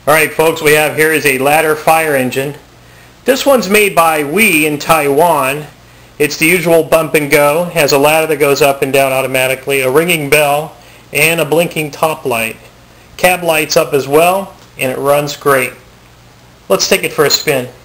Alright folks, we have here is a ladder fire engine. This one's made by WE in Taiwan. It's the usual bump and go. It has a ladder that goes up and down automatically, a ringing bell, and a blinking top light. Cab lights up as well, and it runs great. Let's take it for a spin.